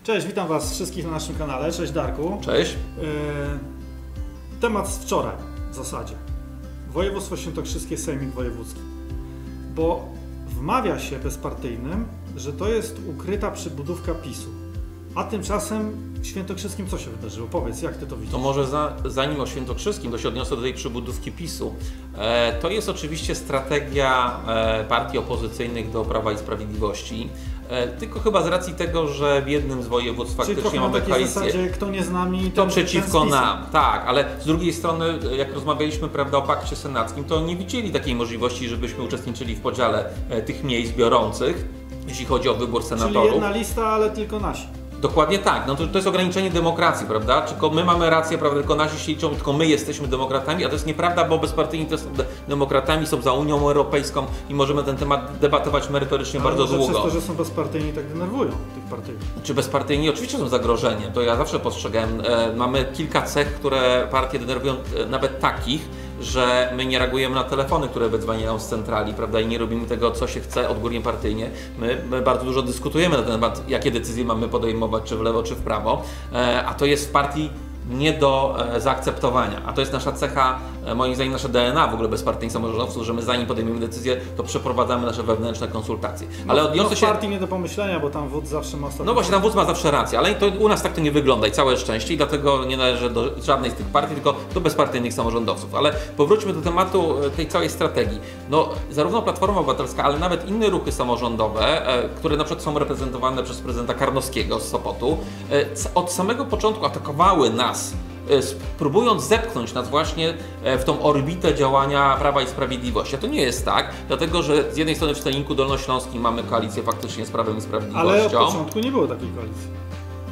Cześć, witam Was wszystkich na naszym kanale. Cześć Darku. Cześć. Temat z wczoraj w zasadzie. Województwo świętokrzyskie, Sejmik Wojewódzki. Bo wmawia się bezpartyjnym, że to jest ukryta przybudówka PiS-u. A tymczasem w Świętokrzyskim co się wydarzyło? Powiedz, jak Ty to widzisz? To może zanim o Świętokrzyskim, to się odniosę do tej przybudówki PiS-u. To jest oczywiście strategia partii opozycyjnych do Prawa i Sprawiedliwości. Tylko chyba z racji tego, że w jednym z województw faktycznie mamy koalicję. W zasadzie, kto nie z nami, to przeciwko nam. Tak, ale z drugiej strony, jak rozmawialiśmy, prawda, o pakcie senackim, to nie widzieli takiej możliwości, żebyśmy uczestniczyli w podziale tych miejsc biorących, jeśli chodzi o wybór senatorów. Czyli jedna lista, ale tylko nasi. Dokładnie tak, no to jest ograniczenie demokracji, prawda? Tylko my mamy rację, prawda? Tylko nasi się liczą, tylko my jesteśmy demokratami, a to jest nieprawda, bo bezpartyjni też są demokratami, są za Unią Europejską i możemy ten temat debatować merytorycznie bardzo długo. Przez to, że są bezpartyjni, tak denerwują tych partyjnych. Czy bezpartyjni? Oczywiście są zagrożeniem, to ja zawsze postrzegałem. Mamy kilka cech, które partie denerwują, nawet takich, że my nie reagujemy na telefony, które wydzwaniają z centrali, prawda, i nie robimy tego, co się chce odgórnie partyjnie. My bardzo dużo dyskutujemy na ten temat, jakie decyzje mamy podejmować, czy w lewo, czy w prawo, a to jest w partii nie do zaakceptowania. A to jest nasza cecha, moim zdaniem nasze DNA w ogóle bezpartyjnych samorządowców, że my zanim podejmiemy decyzję, to przeprowadzamy nasze wewnętrzne konsultacje. Ale odniosę się... w partii nie do pomyślenia, bo tam wódz zawsze ma ostatnią... No właśnie, tam wódz ma zawsze rację, ale to u nas tak to nie wygląda i całe szczęście i dlatego nie należy do żadnej z tych partii, tylko do bezpartyjnych samorządowców. Ale powróćmy do tematu tej całej strategii. No, zarówno Platforma Obywatelska, ale nawet inne ruchy samorządowe, które na przykład są reprezentowane przez prezydenta Karnowskiego z Sopotu, od samego początku atakowały nas, próbując zepchnąć nas właśnie w tą orbitę działania Prawa i Sprawiedliwości. A to nie jest tak, dlatego że z jednej strony w Sejmiku Dolnośląskim mamy koalicję faktycznie z Prawem i Sprawiedliwością. Ale od początku nie było takiej koalicji.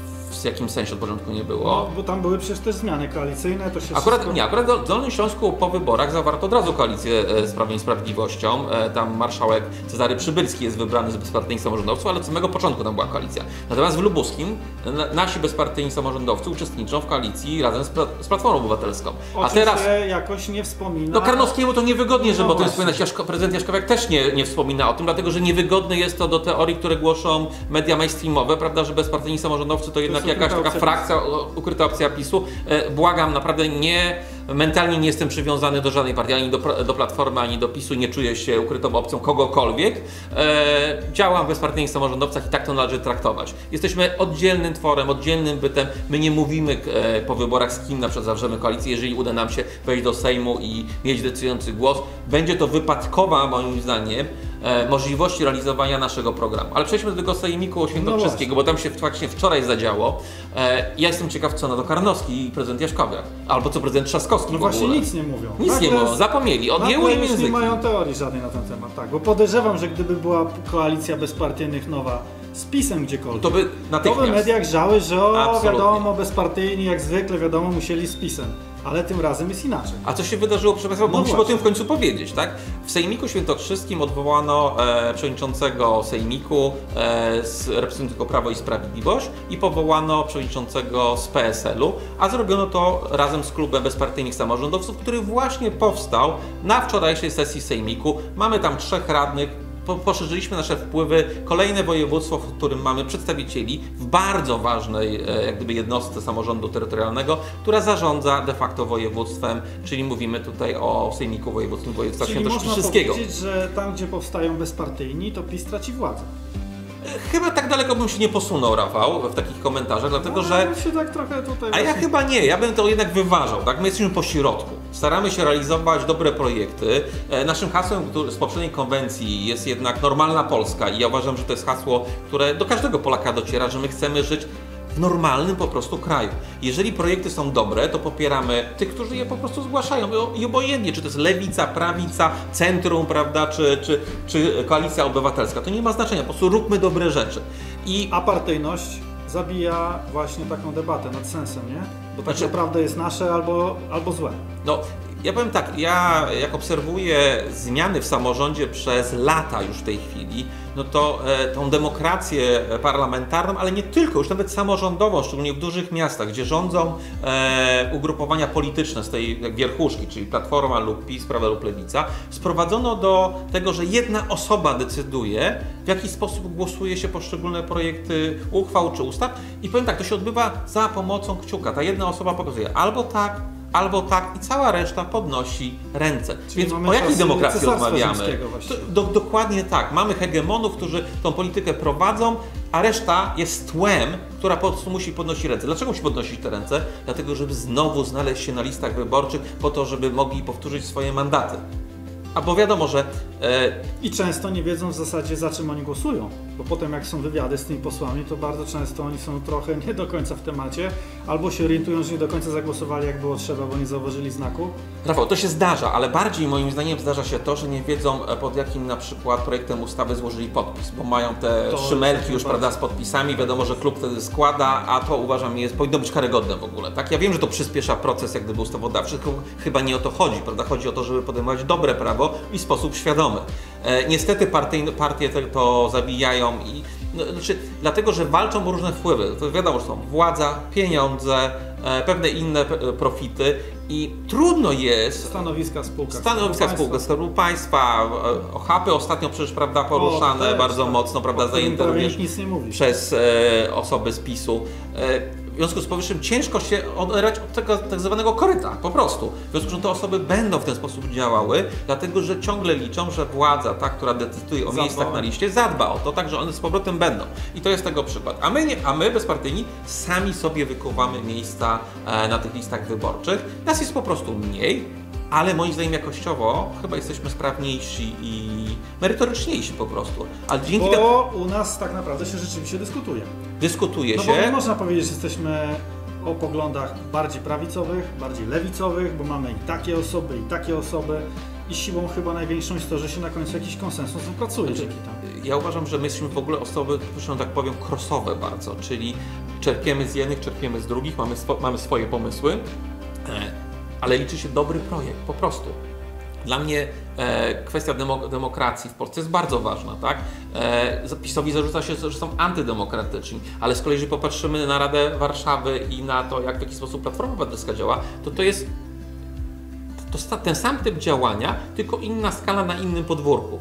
W jakim sensie od początku nie było? No, bo tam były przecież też zmiany koalicyjne, to się Akurat wszystko... nie, akurat w Dolnym Śląsku po wyborach zawarto od razu koalicję z Prawem i Sprawiedliwością. Tam marszałek Cezary Przybylski jest wybrany z bezpartyjnych samorządowców, ale od samego początku tam była koalicja. Natomiast w Lubuskim nasi bezpartyjni samorządowcy uczestniczą w koalicji razem z Platformą Obywatelską. A teraz się jakoś nie wspomina... No Karnowskiemu to niewygodnie, że no bo to jest prezydent Jaśkowiak też nie wspomina o tym, dlatego że niewygodne jest to do teorii, które głoszą media mainstreamowe, prawda, że bezpartyjni samorządowcy to jednak jakaś taka frakcja, ukryta opcja PiS-u. Błagam, naprawdę mentalnie nie jestem przywiązany do żadnej partii, ani do Platformy, ani do PiS-u, nie czuję się ukrytą opcją kogokolwiek. Działam w bezpartyjnych samorządowcach i tak to należy traktować. Jesteśmy oddzielnym tworem, oddzielnym bytem. My nie mówimy po wyborach, z kim na przykład zawrzemy koalicję, jeżeli uda nam się wejść do Sejmu i mieć decydujący głos. Będzie to wypadkowa, moim zdaniem, możliwości realizowania naszego programu. Ale przejdźmy do tego Sejmiku Świętokrzyskiego, bo tam się faktycznie wczoraj zadziało. Ja jestem ciekaw, co na to Karnowski i prezydent Jaśkowiak. Albo co prezydent Trzaskowski. No właśnie nic nie mówią. Nic nie mówią, zapomnieli, odjęły im języki. Nie mają teorii żadnej na ten temat, tak. Bo podejrzewam, że gdyby była koalicja bezpartyjnych nowa z PiS-em gdziekolwiek, to by natychmiast. To by mediach grzały, że wiadomo, bezpartyjni jak zwykle, wiadomo, musieli z PiS-em. Ale tym razem jest inaczej. A co się wydarzyło, proszę Państwa, bo musimy o tym w końcu powiedzieć, tak? W Sejmiku Świętokrzyskim odwołano przewodniczącego Sejmiku reprezentującego Prawo i Sprawiedliwość i powołano przewodniczącego z PSL-u, a zrobiono to razem z klubem bezpartyjnych samorządowców, który właśnie powstał na wczorajszej sesji Sejmiku. Mamy tam 3 radnych. Poszerzyliśmy nasze wpływy, kolejne województwo, w którym mamy przedstawicieli w bardzo ważnej jak gdyby jednostce samorządu terytorialnego, która zarządza de facto województwem, czyli mówimy tutaj o Sejmiku Wojewódzkim Województwa Świętokrzyskiego. Czyli można powiedzieć, że tam, gdzie powstają bezpartyjni, to PiS traci władzę. Chyba tak daleko bym się nie posunął, Rafał, w takich komentarzach, dlatego że... się tak trochę tutaj... A ja chyba nie, ja bym to jednak wyważał, tak? My jesteśmy po środku. Staramy się realizować dobre projekty. Naszym hasłem z poprzedniej konwencji jest jednak normalna Polska i ja uważam, że to jest hasło, które do każdego Polaka dociera, że my chcemy żyć w normalnym po prostu kraju. Jeżeli projekty są dobre, to popieramy tych, którzy je po prostu zgłaszają i obojętnie, czy to jest lewica, prawica, centrum, prawda, czy koalicja obywatelska. To nie ma znaczenia, po prostu róbmy dobre rzeczy. A partyjność zabija właśnie taką debatę nad sensem, nie? Bo tak naprawdę jest nasze albo złe. No, Ja powiem tak, ja jak obserwuję zmiany w samorządzie przez lata już w tej chwili, no to tą demokrację parlamentarną, ale nie tylko, już nawet samorządową, szczególnie w dużych miastach, gdzie rządzą ugrupowania polityczne z tej wierchuszki, czyli Platforma lub PiS, Prawa lub Lewica, sprowadzono do tego, że jedna osoba decyduje, w jaki sposób głosuje się poszczególne projekty uchwał czy ustaw i powiem tak, to się odbywa za pomocą kciuka. Ta jedna osoba pokazuje albo tak i cała reszta podnosi ręce. Czyli więc o jakiej demokracji rozmawiamy? Dokładnie tak. Mamy hegemonów, którzy tą politykę prowadzą, a reszta jest tłem, która po prostu musi podnosić ręce. Dlaczego musi podnosić te ręce? Dlatego, żeby znowu znaleźć się na listach wyborczych po to, żeby mogli powtórzyć swoje mandaty. A bo wiadomo, że... I często nie wiedzą w zasadzie, za czym oni głosują. Bo potem jak są wywiady z tymi posłami, to bardzo często oni są trochę nie do końca w temacie, albo się orientują, że nie do końca zagłosowali jak było trzeba, bo nie zauważyli znaku. Rafał, to się zdarza, ale bardziej moim zdaniem zdarza się to, że nie wiedzą, pod jakim na przykład projektem ustawy złożyli podpis, bo mają te szymelki już, prawda, z podpisami, wiadomo, że klub wtedy składa, a to uważam powinno być karygodne w ogóle, tak? Ja wiem, że to przyspiesza proces jak gdyby ustawodawczy, chyba nie o to chodzi, prawda? Chodzi o to, żeby podejmować dobre prawo i w sposób świadomy. Niestety partie to zabijają i dlatego, że walczą o różne wpływy. To wiadomo, że są władza, pieniądze, pewne inne profity i trudno jest... Stanowiska spółka Skarbu Państwa, ochapy ostatnio przecież, prawda, poruszane bardzo mocno, prawda, zajęte również przez osoby z PiS-u. W związku z powyższym ciężko się oderwać od tego tak zwanego koryta, po prostu. W związku z tym te osoby będą w ten sposób działały, dlatego że ciągle liczą, że władza, ta, która decyduje o miejscach na liście, zadba o to, tak, że one z powrotem będą. I to jest tego przykład. A my bezpartyjni sami sobie wykuwamy miejsca na tych listach wyborczych. Nas jest po prostu mniej, ale moim zdaniem jakościowo chyba jesteśmy sprawniejsi i merytoryczniejsi po prostu. Ale dzięki bo u nas tak naprawdę się rzeczywiście dyskutuje. Dyskutuje się. Bo nie można powiedzieć, że jesteśmy o poglądach bardziej prawicowych, bardziej lewicowych, bo mamy i takie osoby i siłą chyba największą jest to, że się na końcu jakiś konsensus wypracuje dzięki temu. Ja uważam, że my jesteśmy w ogóle osoby, że tak powiem, crossowe bardzo, czyli czerpiemy z jednych, czerpiemy z drugich, mamy swoje pomysły, ale liczy się dobry projekt, po prostu. Dla mnie kwestia demokracji w Polsce jest bardzo ważna, tak? PiS-owi zarzuca się, że są antydemokratyczni, ale z kolei, jeżeli popatrzymy na Radę Warszawy i na to, w jaki sposób Platforma Obywatelska działa, to jest ten sam typ działania, tylko inna skala na innym podwórku.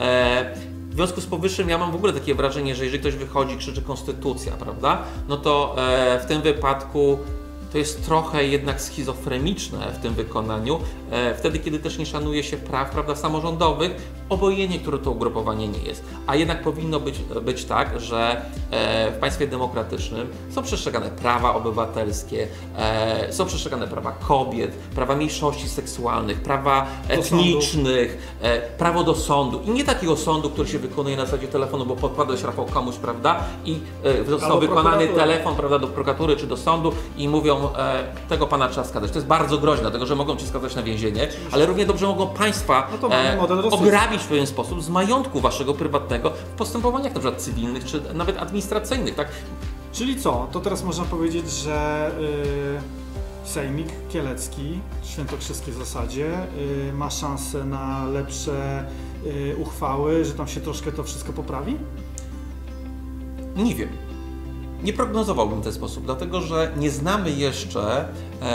W związku z powyższym ja mam w ogóle takie wrażenie, że jeżeli ktoś wychodzi, krzyczy konstytucja, prawda? No to w tym wypadku to jest trochę jednak schizofreniczne w tym wykonaniu, wtedy kiedy też nie szanuje się praw, prawda, samorządowych, obojętnie, które to ugrupowanie nie jest. A jednak powinno być tak, że w państwie demokratycznym są przestrzegane prawa obywatelskie, są przestrzegane prawa kobiet, prawa mniejszości seksualnych, prawa etnicznych, prawo do sądu. I nie takiego sądu, który się wykonuje na zasadzie telefonu, bo podpadłeś, Rafał, komuś, prawda, i został wykonany telefon, prawda, do prokuratury czy do sądu i mówią, tego pana trzeba skazać. To jest bardzo groźne, dlatego że mogą cię skazać na więzienie, ale równie dobrze mogą państwa ograbić w pewien sposób z majątku waszego prywatnego w postępowaniach na przykład cywilnych czy nawet administracyjnych, tak? Czyli co? To teraz można powiedzieć, że Sejmik Kielecki, świętokrzyski w zasadzie, ma szansę na lepsze uchwały, że tam się troszkę to wszystko poprawi? Nie wiem. Nie prognozowałbym w ten sposób, dlatego że nie znamy jeszcze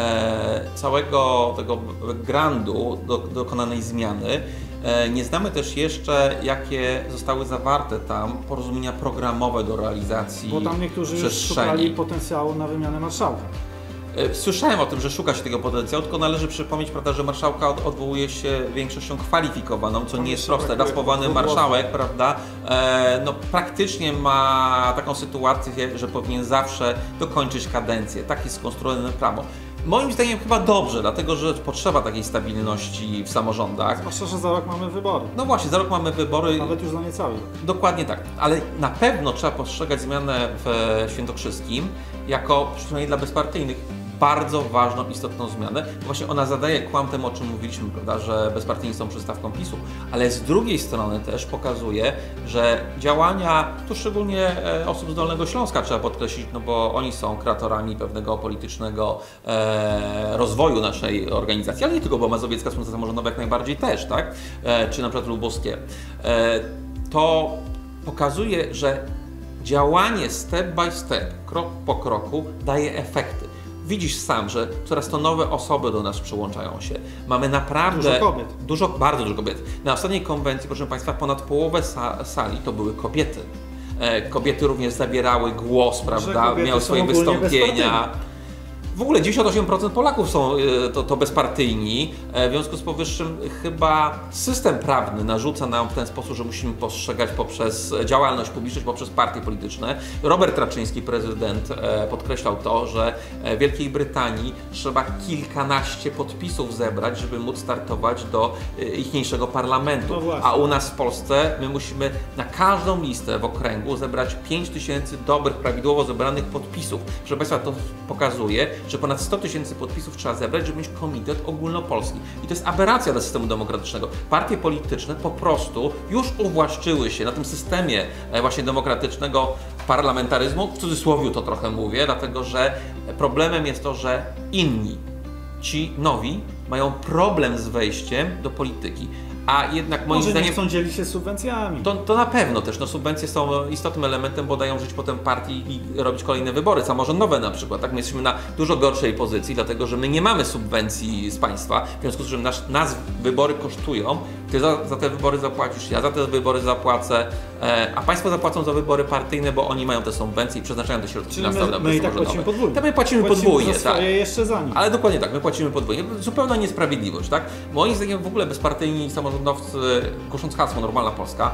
całego tego backgroundu dokonanej zmiany. Nie znamy też jeszcze, jakie zostały zawarte tam porozumienia programowe do realizacji przestrzeni. Bo tam niektórzy już szukali potencjału na wymianę marszałka. Słyszałem o tym, że szuka się tego potencjału, tylko należy przypomnieć, prawda, że marszałka odwołuje się większością kwalifikowaną, co nie jest proste. Raz powołany marszałek, prawda, no praktycznie ma taką sytuację, że powinien zawsze dokończyć kadencję. Tak jest skonstruowane prawo. Moim zdaniem chyba dobrze, dlatego że potrzeba takiej stabilności w samorządach. Zwłaszcza, że za rok mamy wybory. No właśnie, za rok mamy wybory. Nawet już za niecały rok. Dokładnie tak, ale na pewno trzeba postrzegać zmianę w Świętokrzyskim jako, przynajmniej dla bezpartyjnych, bardzo ważną, istotną zmianę. Właśnie ona zadaje kłam temu, o czym mówiliśmy, prawda, że bezpartyjni są przystawką PiS-u, ale z drugiej strony też pokazuje, że działania, tu szczególnie osób z Dolnego Śląska trzeba podkreślić, no bo oni są kreatorami pewnego politycznego rozwoju naszej organizacji, ale nie tylko, bo Mazowiecka Wspólnota Samorządowa jak najbardziej też, tak? Czy na przykład lubuskie. To pokazuje, że działanie step by step, krok po kroku daje efekty. Widzisz sam, że coraz to nowe osoby do nas przyłączają się. Mamy naprawdę dużo kobiet. Bardzo dużo kobiet. Na ostatniej konwencji, proszę Państwa, ponad połowę sali to były kobiety. Kobiety również zabierały głos, prawda? Miały swoje wystąpienia. W ogóle 98% Polaków są to bezpartyjni, w związku z powyższym chyba system prawny narzuca nam w ten sposób, że musimy postrzegać poprzez działalność publiczną, poprzez partie polityczne. Robert Raczyński, prezydent, podkreślał to, że w Wielkiej Brytanii trzeba kilkanaście podpisów zebrać, żeby móc startować do ichniejszego parlamentu, a u nas w Polsce my musimy na każdą listę w okręgu zebrać 5000 dobrych, prawidłowo zebranych podpisów. Proszę Państwa, to pokazuje, że ponad 100 000 podpisów trzeba zebrać, żeby mieć komitet ogólnopolski. I to jest aberracja dla systemu demokratycznego. Partie polityczne po prostu już uwłaszczyły się na tym systemie właśnie demokratycznego parlamentaryzmu. W cudzysłowie to trochę mówię, dlatego że problemem jest to, że inni, ci nowi, mają problem z wejściem do polityki. A jednak moim zdaniem... nie chcą dzielić się subwencjami. To na pewno też. No, subwencje są istotnym elementem, bo dają żyć potem partii i robić kolejne wybory samorządowe na przykład. Tak? My jesteśmy na dużo gorszej pozycji, dlatego że my nie mamy subwencji z państwa, w związku z czym nas wybory kosztują. Ty za te wybory zapłacisz, ja za te wybory zapłacę, a państwo zapłacą za wybory partyjne, bo oni mają te subwencje i przeznaczają te środki finansowe na my i tak płacimy podwójnie. My płacimy podwójnie, za swoje jeszcze za nich. Ale dokładnie tak, my płacimy podwójnie. Zupełna niesprawiedliwość, tak? Moim zdaniem w ogóle bezpartyjni samorządowcy, głosząc hasło Normalna Polska,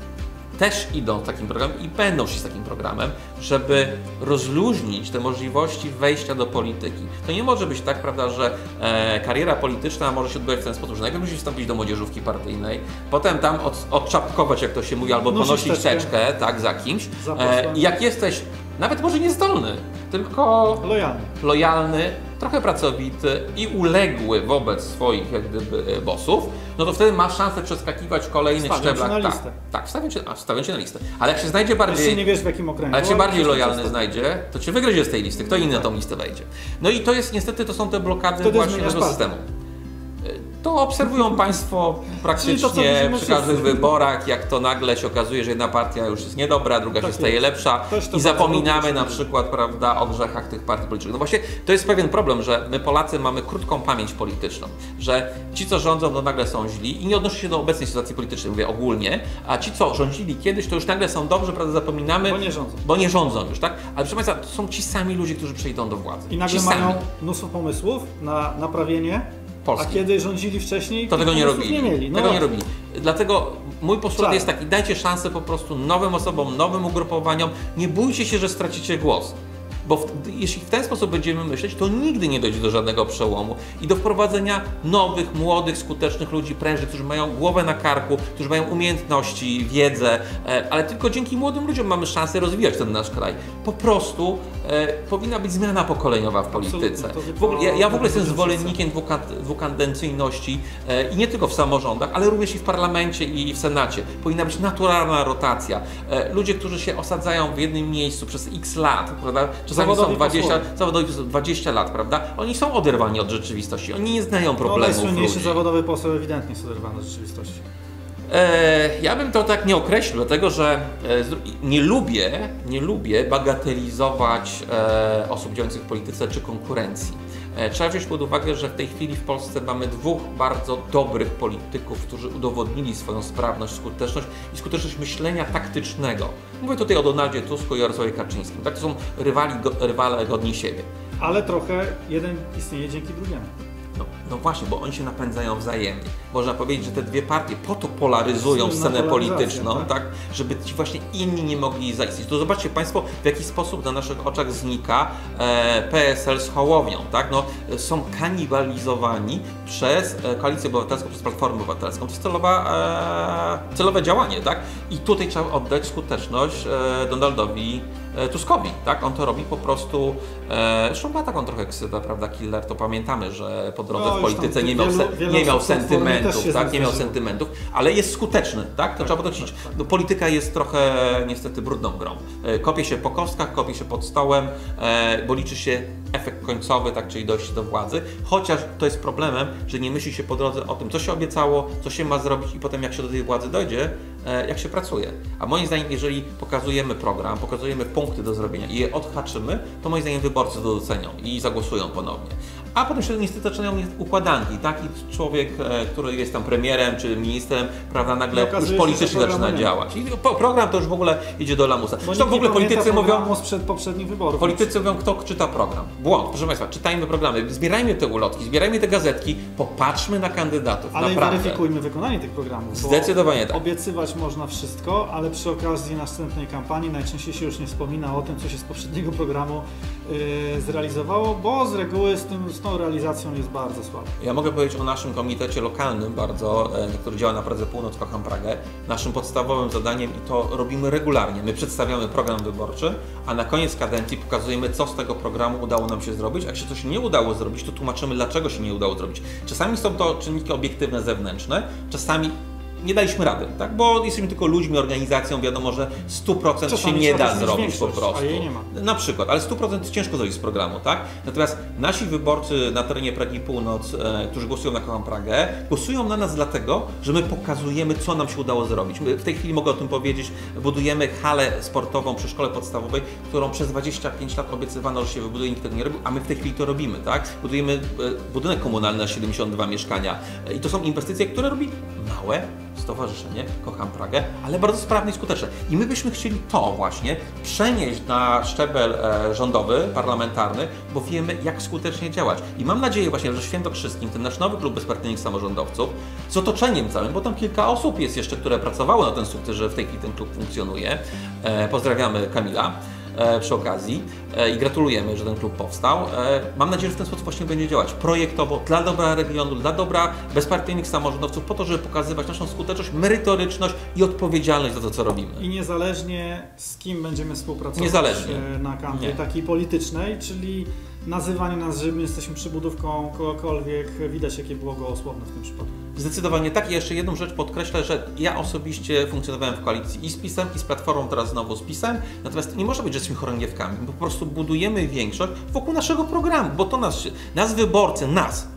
też idą z takim programem i będą szli z takim programem, żeby rozluźnić te możliwości wejścia do polityki. To nie może być tak, prawda, że kariera polityczna może się odbywać w ten sposób, że najpierw musisz wstąpić do młodzieżówki partyjnej, potem tam odczapkować, jak to się mówi, albo ponosić teczkę, tak, za kimś. I jak jesteś nawet może niezdolny, tylko lojalny, trochę pracowity i uległy wobec swoich jak gdyby bossów, no to wtedy masz szansę przeskakiwać w kolejnych szczeblach. Tak, wstawią cię na listę. Ale jak się znajdzie bardziej... Jeśli nie wiesz w jakim okręgu. Ale jak się bardziej lojalny znajdzie, to cię wygryzie z tej listy, kto inny na tą listę wejdzie. No i to jest niestety, to są te blokady wtedy właśnie tego systemu. To obserwują Państwo praktycznie przy każdych wyborach, jak to nagle się okazuje, że jedna partia już jest niedobra, druga się staje lepsza i zapominamy na przykład, prawda, o grzechach tych partii politycznych. No właśnie to jest pewien problem, że my Polacy mamy krótką pamięć polityczną, że ci, co rządzą, to nagle są źli i nie odnoszę się do obecnej sytuacji politycznej, mówię ogólnie, a ci, co rządzili kiedyś, to już nagle są dobrzy, prawda, zapominamy, bo nie rządzą już, tak? Ale proszę Państwa, to są ci sami ludzie, którzy przyjdą do władzy. I nagle mają mnóstwo pomysłów na naprawienie Polski. A kiedy rządzili wcześniej, to tego nie robili. Nie mieli. Tego nie robili. Dlatego mój postulat jest taki, dajcie szansę po prostu nowym osobom, nowym ugrupowaniom, nie bójcie się, że stracicie głos. Bo jeśli w ten sposób będziemy myśleć, to nigdy nie dojdzie do żadnego przełomu i do wprowadzenia nowych, młodych, skutecznych ludzi, prężnych, którzy mają głowę na karku, którzy mają umiejętności, wiedzę, ale tylko dzięki młodym ludziom mamy szansę rozwijać ten nasz kraj. Po prostu powinna być zmiana pokoleniowa w polityce. Ja w ogóle jestem zwolennikiem dwukadencyjności i nie tylko w samorządach, ale również i w parlamencie i w Senacie. Powinna być naturalna rotacja. Ludzie, którzy się osadzają w jednym miejscu przez x lat, prawda? Czasami są 20 lat, prawda? Oni są oderwani od rzeczywistości, oni nie znają problemów ludzi. Najsłynniejszy zawodowy poseł ewidentnie jest oderwany od rzeczywistości. Ja bym to tak nie określił, dlatego że nie lubię bagatelizować osób działających w polityce czy konkurencji. Trzeba wziąć pod uwagę, że w tej chwili w Polsce mamy dwóch bardzo dobrych polityków, którzy udowodnili swoją sprawność, skuteczność i skuteczność myślenia taktycznego. Mówię tutaj o Donaldzie Tusku i Jarosławie Kaczyńskim. Tak, to są rywale godni siebie. Ale trochę jeden istnieje dzięki drugiemu. No, No właśnie, bo oni się napędzają wzajemnie. Można powiedzieć, że te dwie partie po to polaryzują scenę polityczną, tak? Żeby ci właśnie inni nie mogli zaistnieć. To zobaczcie Państwo, w jaki sposób na naszych oczach znika PSL z Hołownią, tak? No, są kanibalizowani przez Koalicję Obywatelską, przez Platformę Obywatelską. To jest celowe działanie, tak? I tutaj trzeba oddać skuteczność Donaldowi Tuskowi, tak? On to robi po prostu, zresztą ma taką trochę ksywę, prawda, killer, to pamiętamy, że po drodze w polityce nie miał sentymentów, tak? Nie miał sentymentów, ale jest skuteczny, tak? To trzeba podkreślić. No, polityka jest trochę niestety brudną grą. Kopie się po kostkach, kopie się pod stołem, bo liczy się efekt końcowy, tak? Czyli dojście do władzy, chociaż to jest problemem, że nie myśli się po drodze o tym, co się obiecało, co się ma zrobić i potem jak się do tej władzy dojdzie, jak się pracuje. A moim zdaniem, jeżeli pokazujemy program, pokazujemy punkty do zrobienia i je odhaczymy, to moim zdaniem wyborcy to docenią i zagłosują ponownie. A potem się niestety zaczynają układanki. Taki człowiek, który jest tam premierem czy ministrem, prawda, nagle już politycznie zaczyna działać. I program to już w ogóle idzie do lamusa. Zresztą w ogóle politycy mówią, sprzed poprzednich wyborów. Politycy mówią, kto czyta program. Błąd. Proszę Państwa, czytajmy programy, zbierajmy te ulotki, zbierajmy te gazetki, popatrzmy na kandydatów. Ale weryfikujmy wykonanie tych programów. Zdecydowanie tak. Obiecywać można wszystko, ale przy okazji następnej kampanii najczęściej się już nie wspomina o tym, co się z poprzedniego programu zrealizowało, bo z reguły z tą realizacją jest bardzo słabo. Ja mogę powiedzieć o naszym komitecie lokalnym bardzo, który działa na Pradze Północ, kocham Pragę. Naszym podstawowym zadaniem, i to robimy regularnie, my przedstawiamy program wyborczy, a na koniec kadencji pokazujemy, co z tego programu udało nam się zrobić. Jak się coś nie udało zrobić, to tłumaczymy, dlaczego się nie udało zrobić. Czasami są to czynniki obiektywne, zewnętrzne, czasami nie daliśmy rady, tak? Bo jesteśmy tylko ludźmi, organizacją, wiadomo, że 100% się nie da zrobić po prostu. A jej nie ma. Na przykład, ale 100% ciężko zrobić z programu, tak? Natomiast nasi wyborcy na terenie Pragi Północ, którzy głosują na Kocham Pragę, głosują na nas dlatego, że my pokazujemy, co nam się udało zrobić. My w tej chwili mogę o tym powiedzieć, budujemy halę sportową przy szkole podstawowej, którą przez 25 lat obiecywano, że się wybuduje, nikt tego nie robił, a my w tej chwili to robimy, tak? Budujemy budynek komunalny na 72 mieszkania i to są inwestycje, które robi małe stowarzyszenie Kocham Pragę, ale bardzo sprawne i skuteczne. I my byśmy chcieli to właśnie przenieść na szczebel rządowy, parlamentarny, bo wiemy, jak skutecznie działać. I mam nadzieję właśnie, że w Świętokrzyskim, ten nasz nowy klub bezpartyjnych samorządowców, z otoczeniem całym, bo tam kilka osób jest jeszcze, które pracowało na ten sukces, że w tej chwili ten klub funkcjonuje. Pozdrawiamy Kamila przy okazji i gratulujemy, że ten klub powstał. Mam nadzieję, że w ten sposób właśnie będzie działać projektowo, dla dobra regionu, dla dobra bezpartyjnych samorządowców, po to, żeby pokazywać naszą skuteczność, merytoryczność i odpowiedzialność za to, co robimy. I niezależnie z kim będziemy współpracować na kanwie takiej politycznej, czyli nazywanie nas, że my jesteśmy przybudówką kogokolwiek, widać, jakie było gołosłowne w tym przypadku. Zdecydowanie tak. I jeszcze jedną rzecz podkreślę, że ja osobiście funkcjonowałem w koalicji i z PiS-em, i z Platformą, teraz znowu z PiS-em. Natomiast nie może być, że jesteśmy chorągiewkami, bo po prostu budujemy większość wokół naszego programu, bo to nas wyborcy,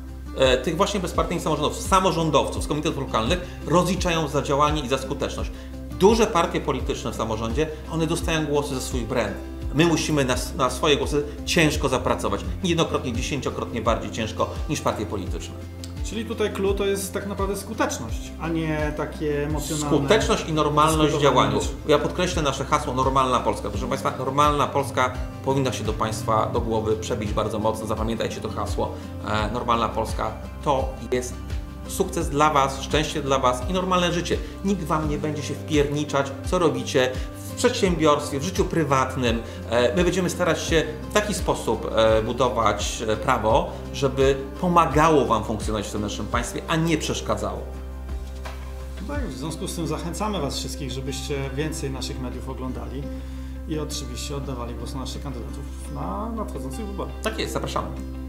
tych właśnie bezpartyjnych samorządowców z komitetów lokalnych rozliczają za działanie i za skuteczność. Duże partie polityczne w samorządzie, one dostają głosy za swój brand. My musimy na swoje głosy ciężko zapracować. Niejednokrotnie, 10-krotnie bardziej ciężko niż partie polityczne. Czyli tutaj clue to jest tak naprawdę skuteczność, a nie takie emocjonalne... Skuteczność i normalność w działaniu. Ja podkreślę nasze hasło Normalna Polska. Proszę Państwa, Normalna Polska powinna się do Państwa do głowy przebić bardzo mocno. Zapamiętajcie to hasło. Normalna Polska to jest sukces dla Was, szczęście dla Was i normalne życie. Nikt Wam nie będzie się wpierniczać, co robicie w przedsiębiorstwie, w życiu prywatnym. My będziemy starać się w taki sposób budować prawo, żeby pomagało Wam funkcjonować w tym naszym państwie, a nie przeszkadzało. Tak, w związku z tym zachęcamy Was wszystkich, żebyście więcej naszych mediów oglądali i oczywiście oddawali głos na naszych kandydatów na nadchodzących wyborach. Tak jest, zapraszamy.